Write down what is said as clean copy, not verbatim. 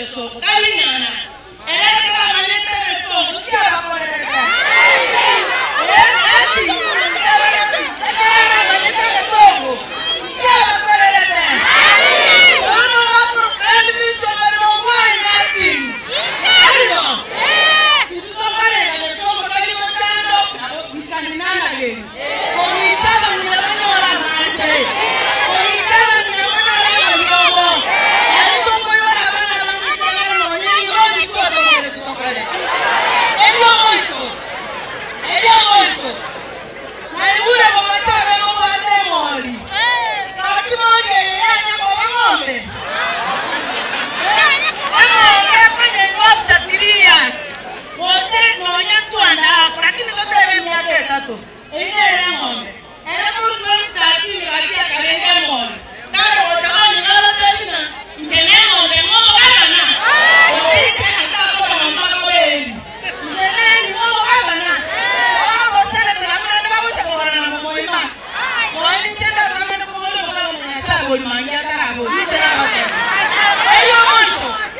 soko. Kalinyana. Eleka manete soko. Kia bakoreka. Ati. Manete soko. Kia bakoreka. Ono hapo kalbi soko na mwai ngati. Alio. Kitu kama ile soko kalimo chando na bikaninana geni. Komichaba ninabanyora manche. Komichaba ninabanyora maliomo. Mangia tarabo, ni chera bate. Elio moiso.